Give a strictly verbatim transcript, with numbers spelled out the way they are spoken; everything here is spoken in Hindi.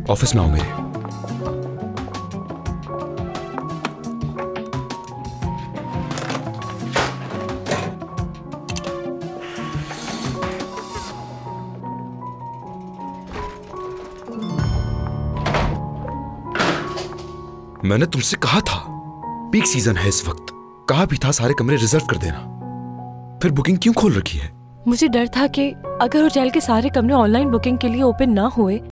ऑफिस में आओ मेरे। मैंने तुमसे कहा था पीक सीजन है इस वक्त, कहा भी था सारे कमरे रिजर्व कर देना, फिर बुकिंग क्यों खोल रखी है? मुझे डर था कि अगर होटल के सारे कमरे ऑनलाइन बुकिंग के लिए ओपन ना हुए